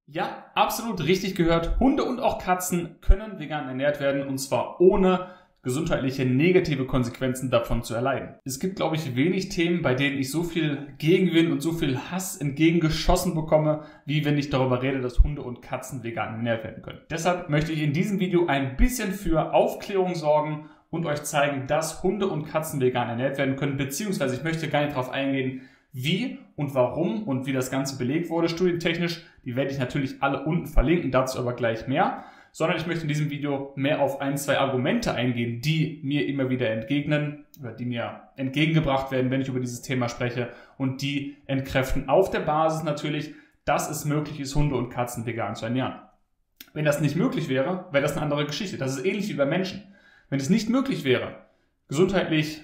Ja, absolut richtig gehört. Hunde und auch Katzen können vegan ernährt werden und zwar ohne gesundheitliche negative Konsequenzen davon zu erleiden. Es gibt, glaube ich, wenig Themen, bei denen ich so viel Gegenwind und so viel Hass entgegengeschossen bekomme, wie wenn ich darüber rede, dass Hunde und Katzen vegan ernährt werden können. Deshalb möchte ich in diesem Video ein bisschen für Aufklärung sorgen und euch zeigen, dass Hunde und Katzen vegan ernährt werden können, beziehungsweise ich möchte gar nicht darauf eingehen, wie und warum und wie das Ganze belegt wurde studientechnisch. Die werde ich natürlich alle unten verlinken, dazu aber gleich mehr. Sondern ich möchte in diesem Video mehr auf ein, zwei Argumente eingehen, die mir immer wieder entgegnen oder die mir entgegengebracht werden, wenn ich über dieses Thema spreche und die entkräften auf der Basis natürlich, dass es möglich ist, Hunde und Katzen vegan zu ernähren. Wenn das nicht möglich wäre, wäre das eine andere Geschichte. Das ist ähnlich wie bei Menschen. Wenn es nicht möglich wäre, gesundheitlich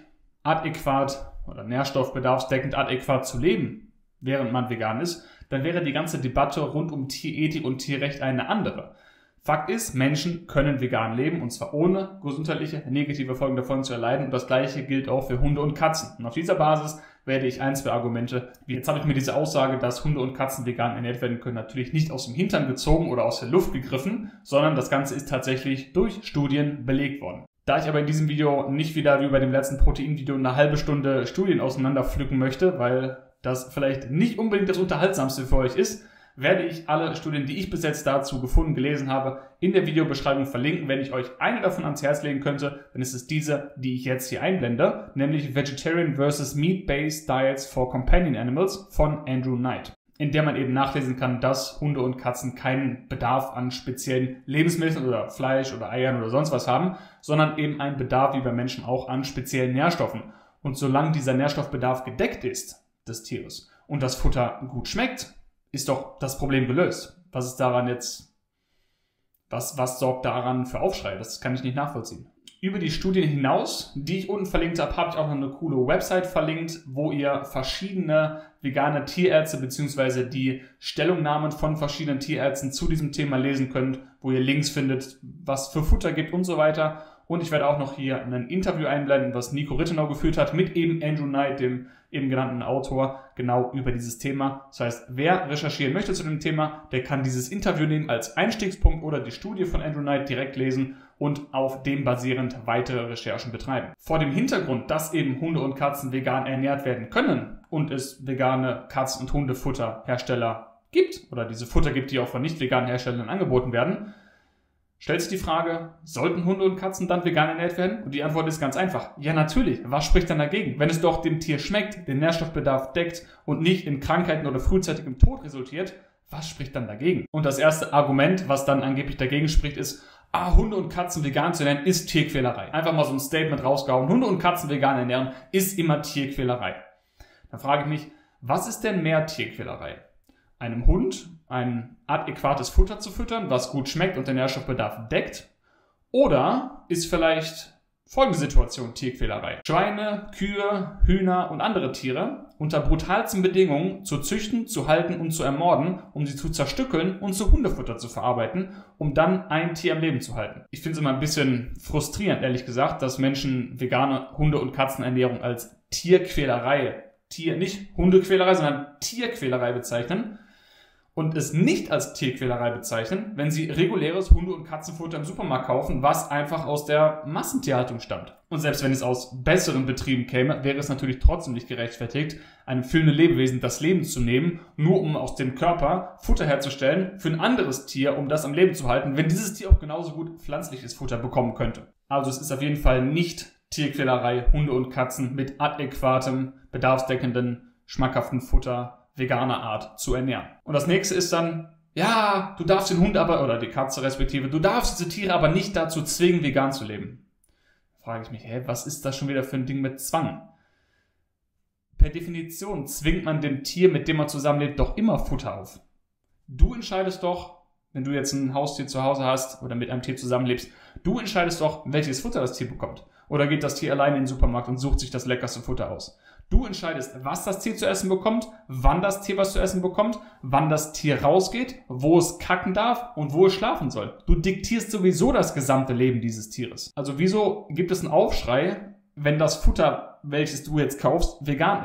adäquat oder nährstoffbedarfsdeckend adäquat zu leben, während man vegan ist, dann wäre die ganze Debatte rund um Tierethik und Tierrecht eine andere. Fakt ist, Menschen können vegan leben und zwar ohne gesundheitliche negative Folgen davon zu erleiden und das gleiche gilt auch für Hunde und Katzen. Und auf dieser Basis werde ich ein, zwei Argumente, wie jetzt habe ich mir diese Aussage, dass Hunde und Katzen vegan ernährt werden können, natürlich nicht aus dem Hintern gezogen oder aus der Luft gegriffen, sondern das Ganze ist tatsächlich durch Studien belegt worden. Da ich aber in diesem Video nicht wieder wie bei dem letzten Proteinvideo eine halbe Stunde Studien auseinanderpflücken möchte, weil das vielleicht nicht unbedingt das Unterhaltsamste für euch ist, werde ich alle Studien, die ich bis jetzt dazu gefunden, gelesen habe, in der Videobeschreibung verlinken. Wenn ich euch eine davon ans Herz legen könnte, dann ist es diese, die ich jetzt hier einblende, nämlich Vegetarian vs. Meat-Based Diets for Companion Animals von Andrew Knight, in der man eben nachlesen kann, dass Hunde und Katzen keinen Bedarf an speziellen Lebensmitteln oder Fleisch oder Eiern oder sonst was haben, sondern eben einen Bedarf wie bei Menschen auch an speziellen Nährstoffen. Und solange dieser Nährstoffbedarf gedeckt ist des Tieres und das Futter gut schmeckt, ist doch das Problem gelöst. Was ist daran jetzt, was sorgt daran für Aufschrei? Das kann ich nicht nachvollziehen. Über die Studien hinaus, die ich unten verlinkt habe, habe ich auch noch eine coole Website verlinkt, wo ihr verschiedene vegane Tierärzte bzw. die Stellungnahmen von verschiedenen Tierärzten zu diesem Thema lesen könnt, wo ihr Links findet, was für Futter gibt und so weiter. Und ich werde auch noch hier ein Interview einblenden, was Nico Rittenau geführt hat mit eben Andrew Knight, dem eben genannten Autor, genau über dieses Thema. Das heißt, wer recherchieren möchte zu dem Thema, der kann dieses Interview nehmen als Einstiegspunkt oder die Studie von Andrew Knight direkt lesen und auf dem basierend weitere Recherchen betreiben. Vor dem Hintergrund, dass eben Hunde und Katzen vegan ernährt werden können und es vegane Katzen- und Hundefutterhersteller gibt oder diese Futter gibt, die auch von nicht veganen Herstellern angeboten werden, stellt sich die Frage, sollten Hunde und Katzen dann vegan ernährt werden? Und die Antwort ist ganz einfach. Ja, natürlich. Was spricht dann dagegen? Wenn es doch dem Tier schmeckt, den Nährstoffbedarf deckt und nicht in Krankheiten oder frühzeitigem Tod resultiert, was spricht dann dagegen? Und das erste Argument, was dann angeblich dagegen spricht, ist, Hunde und Katzen vegan zu ernähren, ist Tierquälerei. Einfach mal so ein Statement rausgehauen. Hunde und Katzen vegan ernähren, ist immer Tierquälerei. Dann frage ich mich, was ist denn mehr Tierquälerei? Einem Hund ein adäquates Futter zu füttern, was gut schmeckt und den Nährstoffbedarf deckt? Oder ist vielleicht folgende Situation Tierquälerei? Schweine, Kühe, Hühner und andere Tiere unter brutalsten Bedingungen zu züchten, zu halten und zu ermorden, um sie zu zerstückeln und zu Hundefutter zu verarbeiten, um dann ein Tier am Leben zu halten. Ich finde es immer ein bisschen frustrierend, ehrlich gesagt, dass Menschen vegane Hunde- und Katzenernährung als Tierquälerei, nicht Hundequälerei, sondern Tierquälerei bezeichnen, und es nicht als Tierquälerei bezeichnen, wenn sie reguläres Hunde- und Katzenfutter im Supermarkt kaufen, was einfach aus der Massentierhaltung stammt. Und selbst wenn es aus besseren Betrieben käme, wäre es natürlich trotzdem nicht gerechtfertigt, einem fühlenden Lebewesen das Leben zu nehmen, nur um aus dem Körper Futter herzustellen für ein anderes Tier, um das am Leben zu halten, wenn dieses Tier auch genauso gut pflanzliches Futter bekommen könnte. Also es ist auf jeden Fall nicht Tierquälerei, Hunde und Katzen mit adäquatem, bedarfsdeckenden, schmackhaften Futter veganer Art zu ernähren. Und das nächste ist dann, ja, du darfst den Hund aber, oder die Katze respektive, du darfst diese Tiere aber nicht dazu zwingen, vegan zu leben. Da frage ich mich, was ist das schon wieder für ein Ding mit Zwang? Per Definition zwingt man dem Tier, mit dem man zusammenlebt, doch immer Futter auf. Du entscheidest doch, wenn du jetzt ein Haustier zu Hause hast oder mit einem Tier zusammenlebst, du entscheidest doch, welches Futter das Tier bekommt. Oder geht das Tier alleine in den Supermarkt und sucht sich das leckerste Futter aus. Du entscheidest, was das Tier zu essen bekommt, wann das Tier was zu essen bekommt, wann das Tier rausgeht, wo es kacken darf und wo es schlafen soll. Du diktierst sowieso das gesamte Leben dieses Tieres. Also wieso gibt es einen Aufschrei, wenn das Futter, welches du jetzt kaufst, vegan ist?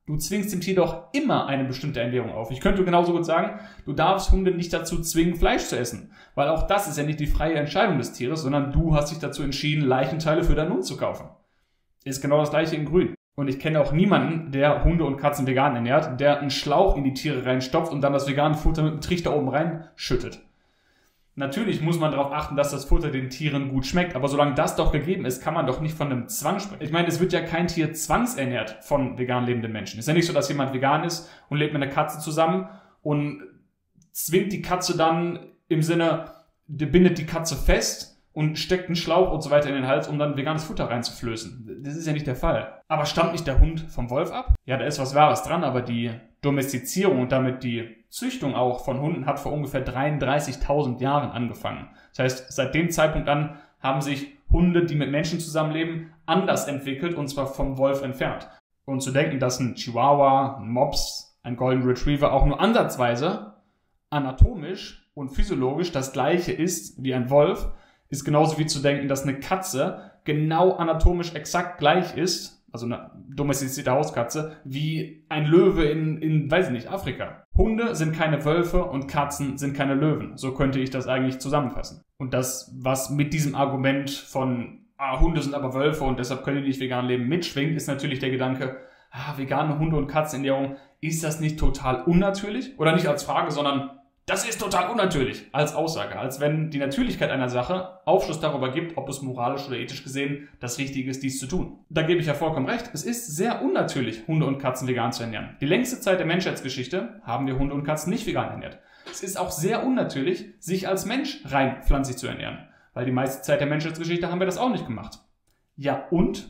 Du zwingst dem Tier doch immer eine bestimmte Ernährung auf. Ich könnte genauso gut sagen, du darfst Hunde nicht dazu zwingen, Fleisch zu essen. Weil auch das ist ja nicht die freie Entscheidung des Tieres, sondern du hast dich dazu entschieden, Leichenteile für deinen Hund zu kaufen. Ist genau das gleiche in Grün. Und ich kenne auch niemanden, der Hunde und Katzen vegan ernährt, der einen Schlauch in die Tiere reinstopft und dann das vegane Futter mit einem Trichter oben reinschüttet. Natürlich muss man darauf achten, dass das Futter den Tieren gut schmeckt, aber solange das doch gegeben ist, kann man doch nicht von einem Zwang sprechen. Ich meine, es wird ja kein Tier zwangsernährt von vegan lebenden Menschen. Es ist ja nicht so, dass jemand vegan ist und lebt mit einer Katze zusammen und zwingt die Katze dann im Sinne, bindet die Katze fest und steckt einen Schlauch und so weiter in den Hals, um dann veganes Futter reinzuflößen. Das ist ja nicht der Fall. Aber stammt nicht der Hund vom Wolf ab? Ja, da ist was Wahres dran, aber die Domestizierung und damit die Züchtung auch von Hunden hat vor ungefähr 33.000 Jahren angefangen. Das heißt, seit dem Zeitpunkt an haben sich Hunde, die mit Menschen zusammenleben, anders entwickelt und zwar vom Wolf entfernt. Und zu denken, dass ein Chihuahua, ein Mops, ein Golden Retriever auch nur ansatzweise anatomisch und physiologisch das gleiche ist wie ein Wolf, ist genauso wie zu denken, dass eine Katze genau anatomisch exakt gleich ist, also eine domestizierte Hauskatze, wie ein Löwe in weiß ich nicht, Afrika. Hunde sind keine Wölfe und Katzen sind keine Löwen. So könnte ich das eigentlich zusammenfassen. Und das, was mit diesem Argument von Hunde sind aber Wölfe und deshalb können die nicht vegan leben, mitschwingt, ist natürlich der Gedanke, vegane Hunde- und Katzenernährung, ist das nicht total unnatürlich? Oder nicht als Frage, sondern das ist total unnatürlich als Aussage, als wenn die Natürlichkeit einer Sache Aufschluss darüber gibt, ob es moralisch oder ethisch gesehen das Richtige ist, dies zu tun. Da gebe ich ja vollkommen recht. Es ist sehr unnatürlich, Hunde und Katzen vegan zu ernähren. Die längste Zeit der Menschheitsgeschichte haben wir Hunde und Katzen nicht vegan ernährt. Es ist auch sehr unnatürlich, sich als Mensch rein pflanzlich zu ernähren, weil die meiste Zeit der Menschheitsgeschichte haben wir das auch nicht gemacht. Ja und?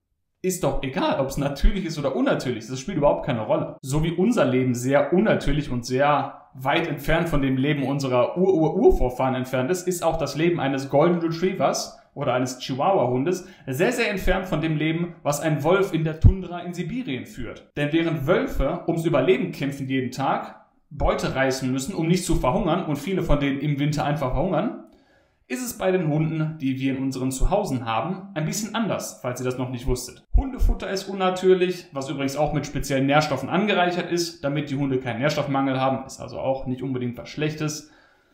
Ist doch egal, ob es natürlich ist oder unnatürlich. Das spielt überhaupt keine Rolle. So wie unser Leben sehr unnatürlich und sehr weit entfernt von dem Leben unserer Urvorfahren entfernt ist, ist auch das Leben eines Golden Retrievers oder eines Chihuahua-Hundes sehr, sehr entfernt von dem Leben, was ein Wolf in der Tundra in Sibirien führt. Denn während Wölfe ums Überleben kämpfen jeden Tag, Beute reißen müssen, um nicht zu verhungern und viele von denen im Winter einfach verhungern, ist es bei den Hunden, die wir in unseren Zuhause haben, ein bisschen anders, falls ihr das noch nicht wusstet. Hundefutter ist unnatürlich, was übrigens auch mit speziellen Nährstoffen angereichert ist, damit die Hunde keinen Nährstoffmangel haben, ist also auch nicht unbedingt was Schlechtes.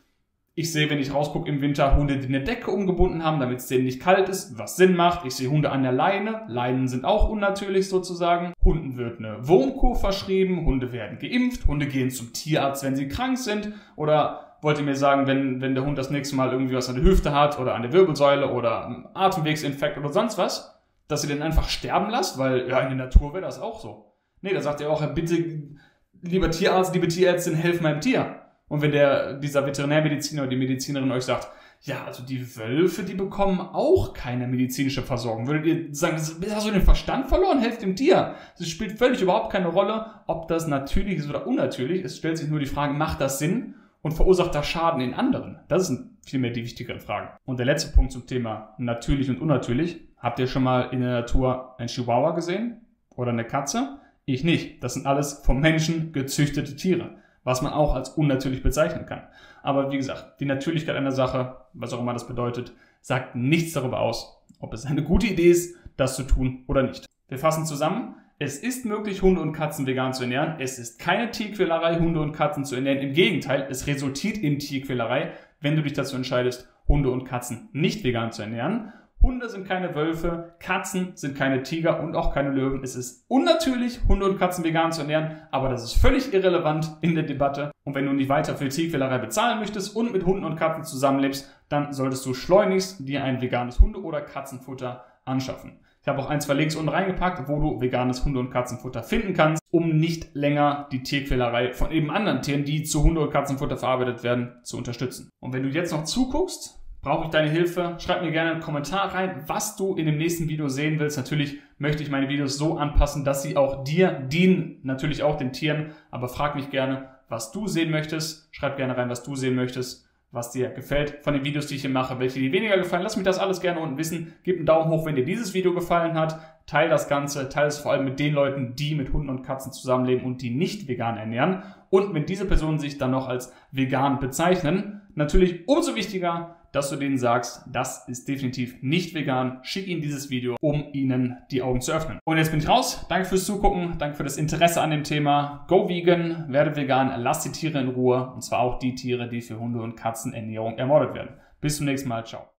Ich sehe, wenn ich rausgucke im Winter, Hunde, die eine Decke umgebunden haben, damit es denen nicht kalt ist, was Sinn macht. Ich sehe Hunde an der Leine, Leinen sind auch unnatürlich sozusagen. Hunden wird eine Wurmkur verschrieben, Hunde werden geimpft, Hunde gehen zum Tierarzt, wenn sie krank sind oder wollt ihr mir sagen, wenn der Hund das nächste Mal irgendwie was an der Hüfte hat oder an der Wirbelsäule oder einen Atemwegsinfekt oder sonst was, dass ihr den einfach sterben lasst? Weil ja, in der Natur wäre das auch so. Nee, da sagt ihr auch, bitte, lieber Tierarzt, liebe Tierärztin, helft meinem Tier. Und wenn dieser Veterinärmediziner oder die Medizinerin euch sagt, ja, also die Wölfe, die bekommen auch keine medizinische Versorgung. Würdet ihr sagen, hast du den Verstand verloren? Helft dem Tier. Es spielt völlig überhaupt keine Rolle, ob das natürlich ist oder unnatürlich. Es stellt sich nur die Frage, macht das Sinn? Und verursacht das Schaden in anderen? Das sind vielmehr die wichtigeren Fragen. Und der letzte Punkt zum Thema natürlich und unnatürlich. Habt ihr schon mal in der Natur einen Chihuahua gesehen? Oder eine Katze? Ich nicht. Das sind alles vom Menschen gezüchtete Tiere, was man auch als unnatürlich bezeichnen kann. Aber wie gesagt, die Natürlichkeit einer Sache, was auch immer das bedeutet, sagt nichts darüber aus, ob es eine gute Idee ist, das zu tun oder nicht. Wir fassen zusammen. Es ist möglich, Hunde und Katzen vegan zu ernähren. Es ist keine Tierquälerei, Hunde und Katzen zu ernähren. Im Gegenteil, es resultiert in Tierquälerei, wenn du dich dazu entscheidest, Hunde und Katzen nicht vegan zu ernähren. Hunde sind keine Wölfe, Katzen sind keine Tiger und auch keine Löwen. Es ist unnatürlich, Hunde und Katzen vegan zu ernähren, aber das ist völlig irrelevant in der Debatte. Und wenn du nicht weiter für Tierquälerei bezahlen möchtest und mit Hunden und Katzen zusammenlebst, dann solltest du schleunigst dir ein veganes Hunde- oder Katzenfutter anschaffen. Ich habe auch 1, 2 Links unten reingepackt, wo du veganes Hunde- und Katzenfutter finden kannst, um nicht länger die Tierquälerei von eben anderen Tieren, die zu Hunde- und Katzenfutter verarbeitet werden, zu unterstützen. Und wenn du jetzt noch zuguckst, brauche ich deine Hilfe. Schreib mir gerne einen Kommentar rein, was du in dem nächsten Video sehen willst. Natürlich möchte ich meine Videos so anpassen, dass sie auch dir dienen, natürlich auch den Tieren. Aber frag mich gerne, was du sehen möchtest. Schreib gerne rein, was du sehen möchtest, was dir gefällt von den Videos, die ich hier mache, welche dir weniger gefallen. Lass mich das alles gerne unten wissen. Gib einen Daumen hoch, wenn dir dieses Video gefallen hat. Teil das Ganze, teile es vor allem mit den Leuten, die mit Hunden und Katzen zusammenleben und die nicht vegan ernähren. Und wenn diese Personen sich dann noch als vegan bezeichnen, natürlich umso wichtiger, dass du denen sagst, das ist definitiv nicht vegan. Schick ihnen dieses Video, um ihnen die Augen zu öffnen. Und jetzt bin ich raus. Danke fürs Zugucken, danke für das Interesse an dem Thema. Go vegan, werde vegan, lass die Tiere in Ruhe. Und zwar auch die Tiere, die für Hunde- und Katzenernährung ermordet werden. Bis zum nächsten Mal. Ciao.